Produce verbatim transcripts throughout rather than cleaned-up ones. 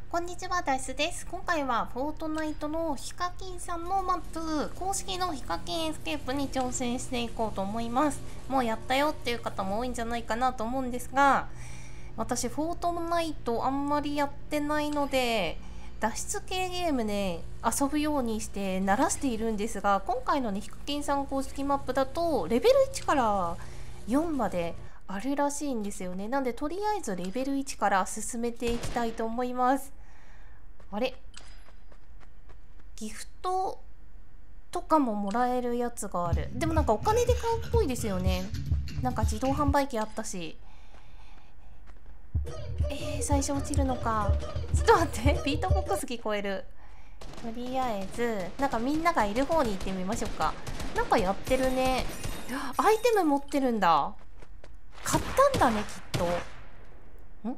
こんにちは、ダイスです。今回はフォートナイトのヒカキンさんのマップ、公式のヒカキンエスケープに挑戦していこうと思います。もうやったよっていう方も多いんじゃないかなと思うんですが、私フォートナイトあんまりやってないので、脱出系ゲームで遊ぶようにして慣らしているんですが、今回のね、ヒカキンさん公式マップだとレベルいちからよんまであるらしいんですよね。なんでとりあえずレベルいちから進めていきたいと思います。あれ、ギフトとかももらえるやつがある。でもなんかお金で買うっぽいですよね。なんか自動販売機あったし。えー、最初落ちるのか。ちょっと待って、ビートボックス聞こえる。とりあえずなんかみんながいる方に行ってみましょうか。なんかやってるね。アイテム持ってるんだ。買ったんだね、きっと。ん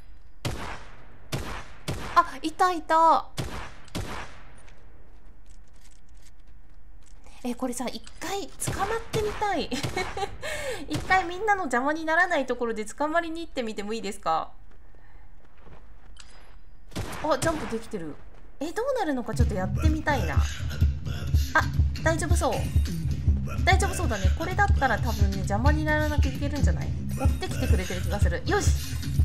あ、いたいた。え、これさ、一回捕まってみたい。一回みんなの邪魔にならないところで捕まりに行ってみてもいいですか？あ、ジャンプできてる。え、どうなるのかちょっとやってみたいな。あ、大丈夫そう。大丈夫そうだね。これだったら多分ね、邪魔にならなきゃいけるんじゃない？追ってきてくれてる気がする。よし、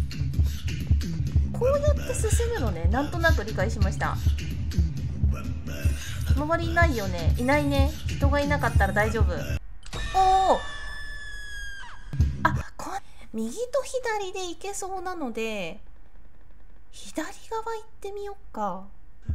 こうやって進むのね。なんとなく理解しました。周りいないよね。いないね。人がいなかったら大丈夫。おお、あ、こ右と左で行けそうなので左側行ってみよっか。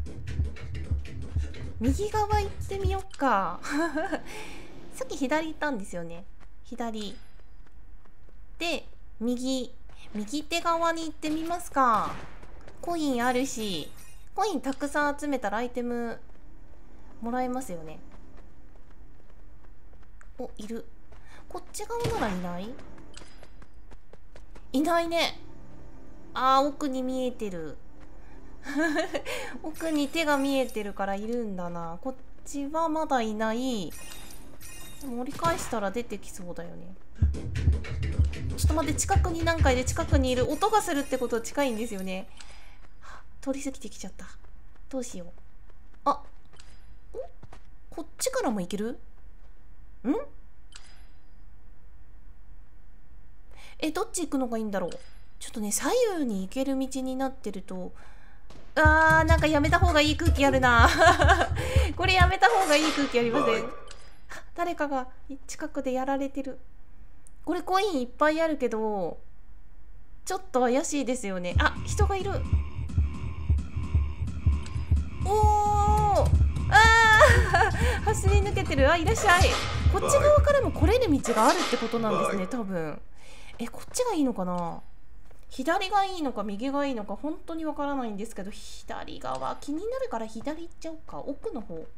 右側行ってみよっか。さっき左行ったんですよね。左で右右手側に行ってみますか。コインあるし、コインたくさん集めたらアイテムもらえますよね。お、いる。こっち側ならいない？いないね。あー、奥に見えてる。奥に手が見えてるからいるんだな。こっちはまだいない。でも折り返したら出てきそうだよね。ちょっと待って、近くに何回で近くにいる。音がするってことは近いんですよね。通り過ぎてきちゃった。どうしよう。あ、こっちからも行ける？ん？え、どっち行くのがいいんだろう。ちょっとね、左右に行ける道になってると、あー、なんかやめた方がいい空気あるな。これやめた方がいい空気ありません？誰かが近くでやられてる。これコインいっぱいあるけどちょっと怪しいですよね。あ、人がいる。おー、あー、走り抜けてる。あ、いらっしゃい。こっち側からも来れる道があるってことなんですね、多分。え、こっちがいいのかな？左がいいのか右がいいのか本当にわからないんですけど、左側気になるから左行っちゃおうか。奥の方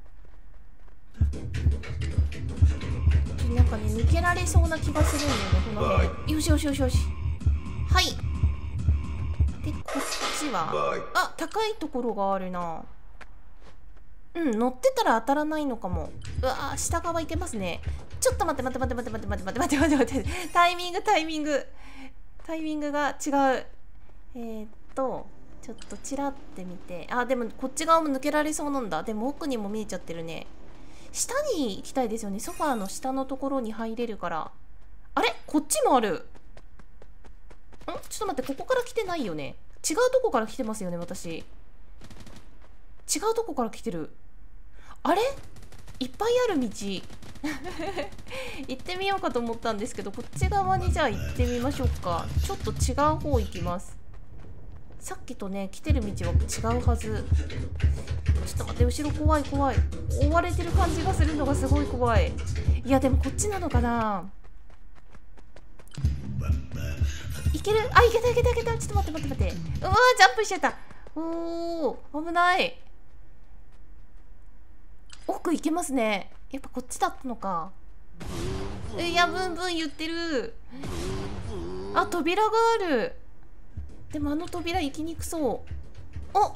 なんかね、抜けられそうな気がするんだよね、この辺。よしよしよしよし。はい。で、こっちはあ、高いところがあるな。うん、乗ってたら当たらないのかも。うわー、下側行けますね。ちょっと待って待って待って待って待って待って待って待って待って待って。タイミングタイミングタイミングが違う。えー、っとちょっとチラって見て、あ、でもこっち側も抜けられそうなんだ。でも奥にも見えちゃってるね。下に行きたいですよね。ソファーの下のところに入れるから。あれ、こっちもある。ん、ちょっと待って、ここから来てないよね。違うとこから来てますよね、私。違うとこから来てる。あれ、いっぱいある道。行ってみようかと思ったんですけど、こっち側にじゃあ行ってみましょうか。ちょっと違う方行きます。さっきとね、来てる道は違うはず。ちょっと待って、後ろ怖い怖い。追われてる感じがするのがすごい怖い。いや、でもこっちなのかな。いける？あ、いけたいけたいけた。ちょっと待って待って待って。うわー、ジャンプしちゃった。おー、危ない。奥行けますね。やっぱこっちだったのか。いや、ブンブン言ってる。あ、扉がある。でもあの扉行きにくそう。お、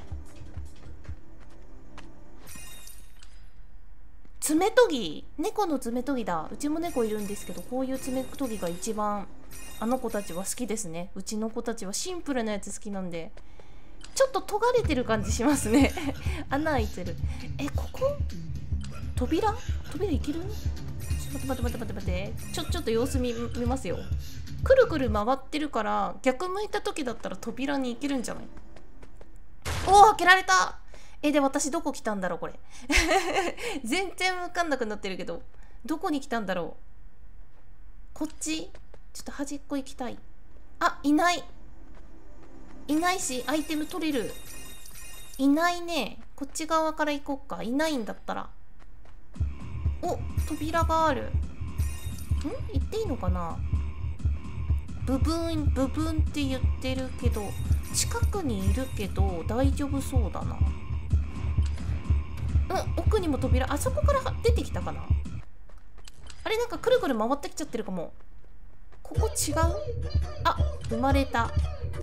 爪研ぎ、猫の爪研ぎだ。うちも猫いるんですけど、こういう爪研ぎが一番あの子たちは好きですね。うちの子たちはシンプルなやつ好きなんで。 ちょっと尖れてる感じしますね穴開いてる。え、ここ扉扉いける？ちょっと待って待って待って待ってちょちょっと様子見見ますよ。くるくる回ってるから逆向いた時だったら扉に行けるんじゃない？おお、開けられた。え、で私どこ来たんだろうこれ全然分かんなくなってるけど、どこに来たんだろう。こっちちょっと端っこ行きたい。あ、いないいないしアイテム取れる。いないね。こっち側から行こっか。いないんだったら。お、扉がある。ん？行っていいのかな。部分部分って言ってるけど近くにいるけど大丈夫そうだな。うん、奥にも扉。あそこから出てきたかな。あれ、なんかくるくる回ってきちゃってるかも。ここ違う？あ、生まれた。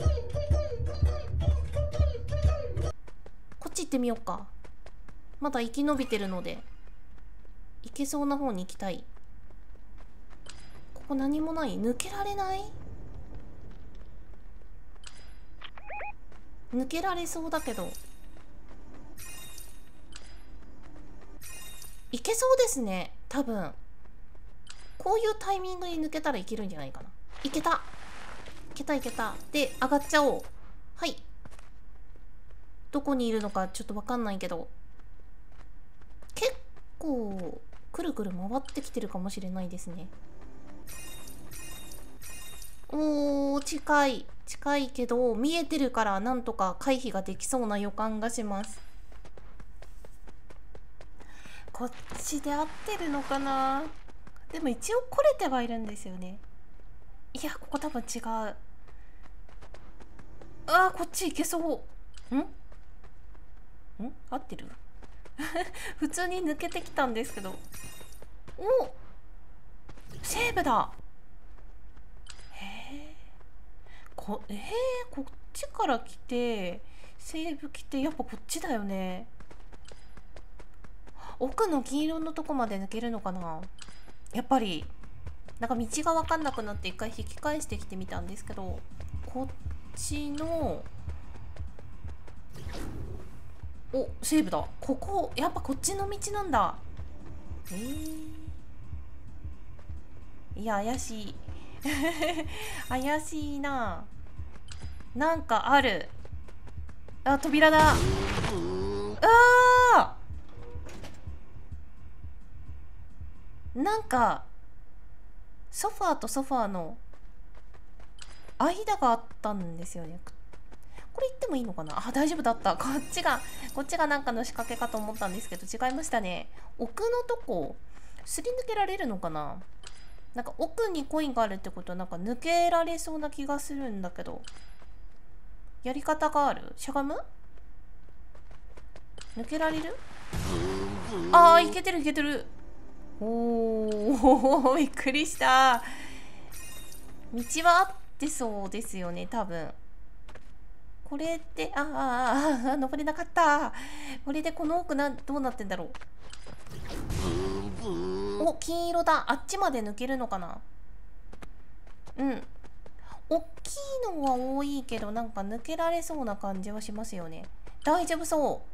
こっち行ってみようか。まだ生き延びてるので行けそうな方に行きたい。ここ何もない。抜けられない？抜けられそうだけどいけそうですね。多分こういうタイミングに抜けたらいけるんじゃないかな。いけたいけたいけた。で上がっちゃおう。はい、どこにいるのかちょっと分かんないけど結構くるくる回ってきてるかもしれないですね。おー、近い近いけど見えてるからなんとか回避ができそうな予感がします。こっちで合ってるのかな。でも一応来れてはいるんですよね。いや、ここ多分違う。あー、こっち行けそう。んん合ってる普通に抜けてきたんですけど。お、セーブだ。へえ、こえー、こっちから来てセーブ来て、やっぱこっちだよね。奥の黄色のとこまで抜けるのかな。やっぱりなんか道が分かんなくなって一回引き返してきてみたんですけど、こっちのおセーブだ。ここやっぱこっちの道なんだ。えー、いや怪しい怪しいな。なんかある。あ、扉だ。あー、なんかソファーとソファーの間があったんですよね。これ言ってもいいのかな。あ、大丈夫だった。こっちがこっちがなんかの仕掛けかと思ったんですけど違いましたね。奥のとこすり抜けられるのかな。なんか奥にコインがあるってことはなんか抜けられそうな気がするんだけど、やり方がある。しゃがむ？抜けられる？あー、いけてるいけてる。おーびっくりした。道はあってそうですよね多分。これってあーあーあー登れなかった。これでこの奥などうなってんだろう。お、金色だ。あっちまで抜けるのかな。うん、大きいのは多いけどなんか抜けられそうな感じはしますよね。大丈夫そう。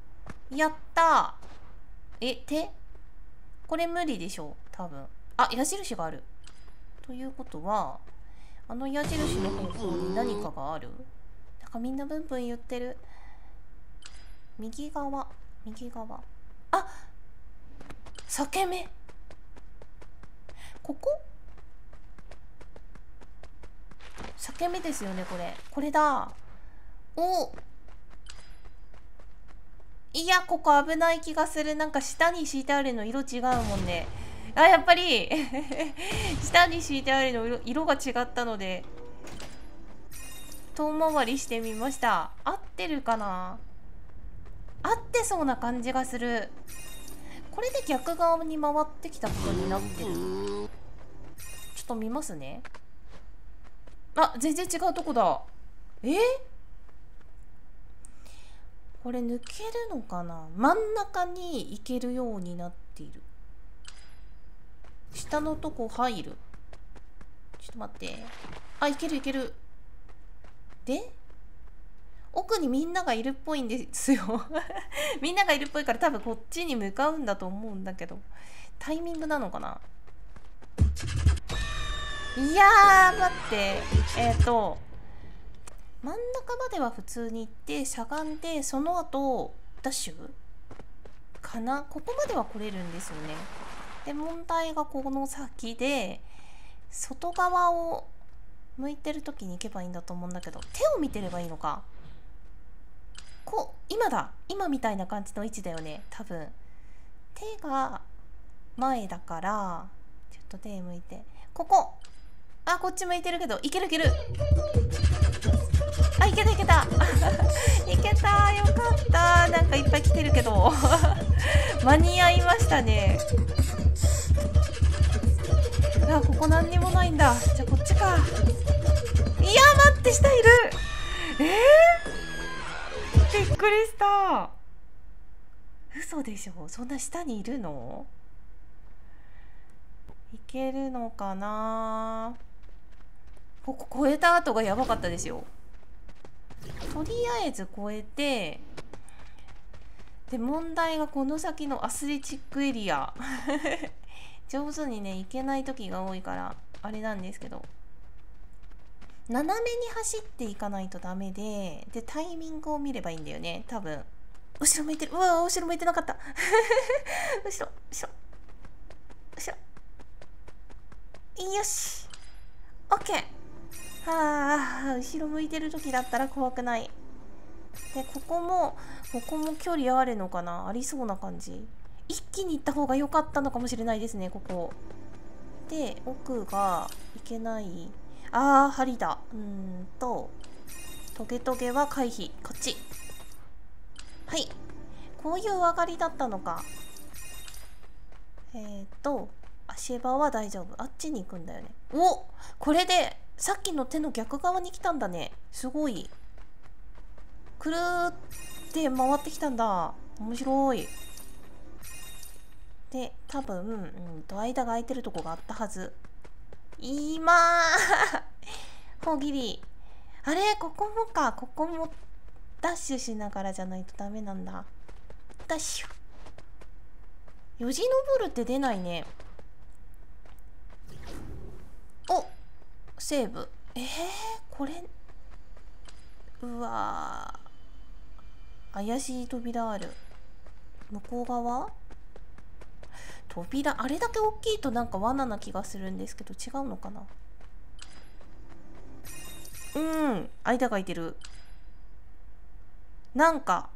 やったー。え、手これ無理でしょ多分。あ、矢印があるということはあの矢印の方向に何かがある。なんかみんなブンブン言ってる。右側右側。あ、裂け目。ここ裂け目ですよねこれ。これだ。お、いや、ここ危ない気がする。なんか下に敷いてあるの色違うもんね。あ、やっぱり下に敷いてあるの色、色が違ったので遠回りしてみました。合ってるかな。合ってそうな感じがする。これで逆側に回ってきたことになってる。ちょっと見ますね。あ、全然違うとこだ。え、これ抜けるのかな。真ん中に行けるようになっている。下のとこ入る。ちょっと待って。あ、いけるいける。で、 奥にみんながいるっぽいんですよみんながいるっぽいから多分こっちに向かうんだと思うんだけど、タイミングなのかな。いやー待って、えっ、ー、と真ん中までは普通に行ってしゃがんで、その後ダッシュかな。ここまでは来れるんですよね。で問題がこの先で、外側を向いてる時に行けばいいんだと思うんだけど、手を見てればいいのか。こう今だ、今みたいな感じの位置だよね多分。手が前だからちょっと手向いて、ここ、あ、こっち向いてるけどいけるいける、あ、いけたいけたいけた、よかった。なんかいっぱい来てるけど間に合いましたね。あ、ここ何にもないんだ。じゃあこっちか。いや待って、下いる。えー、びっくりした。嘘でしょ、そんな下にいるの。いけるのかな。ここ越えた後がやばかったですよ。とりあえず越えて、で問題がこの先のアスレチックエリア上手にね行けない時が多いからあれなんですけど、斜めに走っていかないとダメで、でタイミングを見ればいいんだよね多分。後ろ向いてる。うわ後ろ向いてなかった後ろ後ろ後ろ、よし OK。 はあ、後ろ向いてる時だったら怖くない。でここもここも距離あるのかな、ありそうな感じ。一気に行った方が良かったのかもしれないですね。ここで奥がいけない。あー針だ。うーんとトゲトゲは回避。こっち。はい、こういう上がりだったのか。えーと足場は大丈夫。あっちに行くんだよね。お、これでさっきの手の逆側に来たんだね。すごい。くるーって回ってきたんだ。面白い。で多分、うんと間が空いてるとこがあったはず。今ほうぎり。あれ、ここもか。ここもダッシュしながらじゃないとダメなんだ。ダッシュ。よじ登るって出ないね。お、セーブ。えー、これうわー、怪しい扉ある。向こう側扉、あれだけ大きいとなんか罠な気がするんですけど、違うのかな。うん、間が空いてる。なんか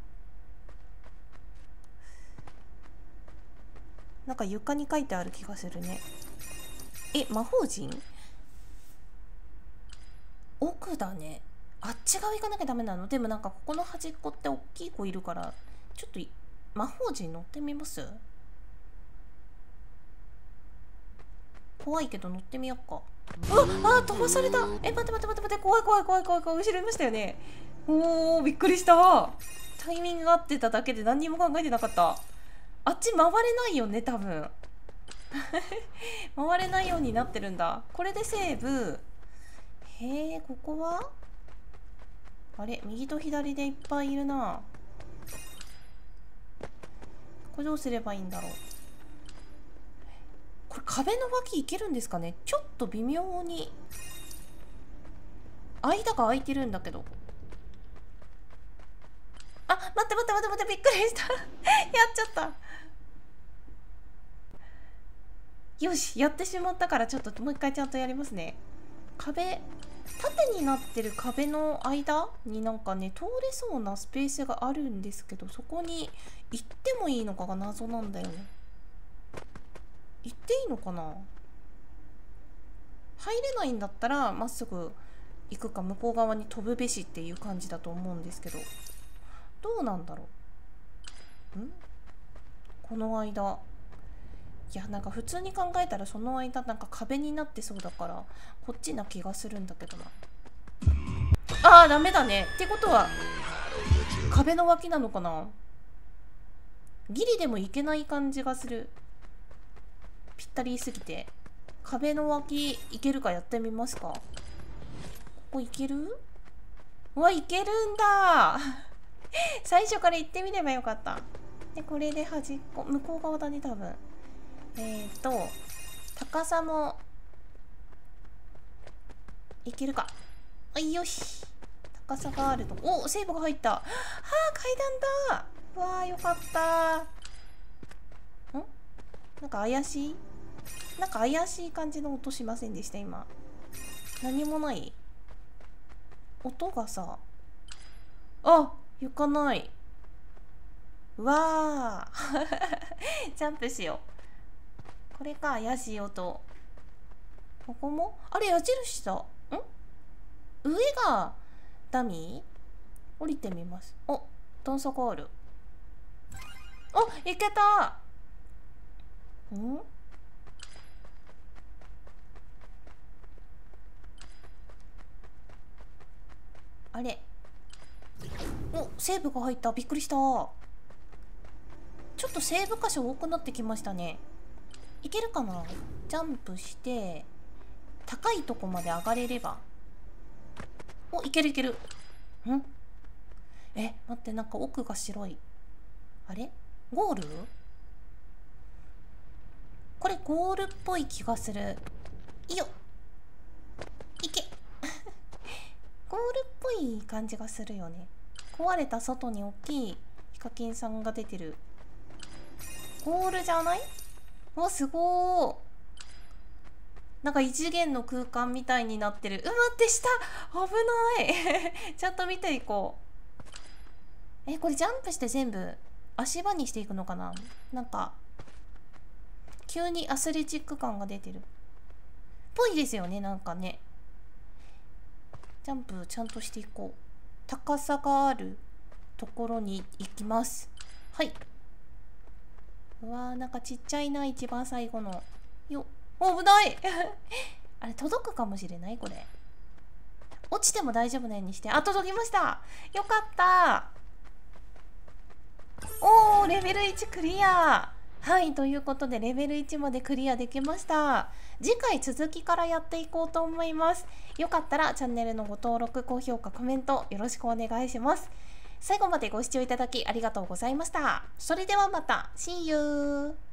なんか床に書いてある気がするね。え、魔法陣？奥だね。あっち側行かなきゃダメなの。でもなんかここの端っこって大きい子いるから、ちょっと魔法陣乗ってみます？怖いけど乗ってみよっか。うわあ、飛ばされた。え、待って待って待って待って、怖い怖い怖い怖い怖い。後ろいましたよね。おー、びっくりした。タイミングが合ってただけで何にも考えてなかった。あっち回れないよね多分回れないようになってるんだ。これでセーブ。へえ、ここはあれ、右と左でいっぱいいるな。これどうすればいいんだろう。これ壁の脇いけるんですかね。ちょっと微妙に間が空いてるんだけど。あ、待って待って待って待って、びっくりしたやっちゃった。よし、やってしまったからちょっともう一回ちゃんとやりますね。壁、縦になってる壁の間になんかね通れそうなスペースがあるんですけど、そこに行ってもいいのかが謎なんだよね。行っていいのかな。入れないんだったらまっすぐ行くか向こう側に飛ぶべしっていう感じだと思うんですけど、どうなんだろう。んこの間、いやなんか普通に考えたらその間なんか壁になってそうだからこっちな気がするんだけどな。あーダメだね。ってことは壁の脇なのかな。ギリでもいけない感じがする。ぴったりすぎて。壁の脇いけるかやってみますか。ここいける？ うわ、いけるんだ最初から行ってみればよかった。で、これで端っこ、向こう側だね、多分。えっと、高さも、いけるか。あ、よし。高さがあると。お、セーブが入った。はあ、階段だ。うわー、よかった。んなんか怪しいなんか怪しい感じの音しませんでした、今。何もない。音がさ、あ、行かない。うわージャンプしよう。これか、怪しい音。ここもあれ、矢印だ。ん上がダミー降りてみます。お、段差がある。お、いけた。んあれ、お、セーブが入った。びっくりした。ちょっとセーブ箇所多くなってきましたね。いけるかな。ジャンプして高いとこまで上がれれば。お、いけるいける。んえ、待って、なんか奥が白い。あれ、ゴール？これゴールっぽい気がする。いいよ、いけゴールっぽい感じがするよね。壊れた外に大きいヒカキンさんが出てる。ゴールじゃない？わ、すごー。なんか異次元の空間みたいになってる。う、待って、下危ないちゃんと見ていこう。え、これジャンプして全部足場にしていくのかな。なんか急にアスレチック感が出てるぽいですよね。なんかね、ジャンプちゃんとしていこう。高さがあるところに行きます。はい。うわー、なんかちっちゃいな、一番最後の。よっ、お、危ないあれ、届くかもしれない。これ落ちても大丈夫なようにして。あ、届きました。よかった。おー、レベルいちクリア。はい、ということでレベルいちまでクリアできました。次回続きからやっていこうと思います。よかったらチャンネルのご登録、高評価、コメントよろしくお願いします。最後までご視聴いただきありがとうございました。それではまた。See you!